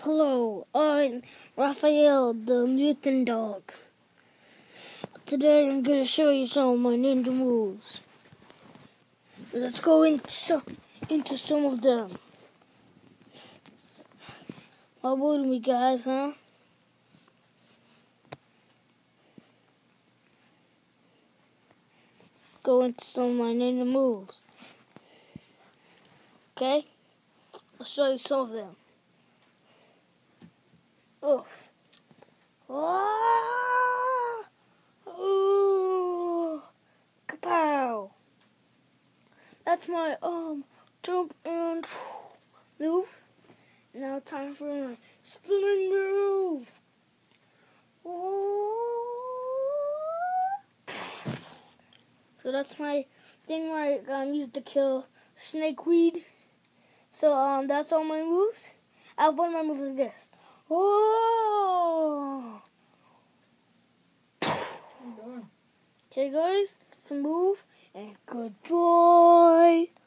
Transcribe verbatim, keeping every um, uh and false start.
Hello, I'm Raphael, the mutant dog. Today I'm going to show you some of my ninja moves. Let's go into some, into some of them. How about me, guys, huh? Go into some of my ninja moves. Okay? I'll show you some of them. Oof. Ah! Ooh! Kapow! That's my um jump and move. Now time for my spin move. Ooh. So that's my thing where I'm used to kill snakeweed. So um that's all my moves. I have one of my moves like this. Oh. Okay, guys, move and good boy.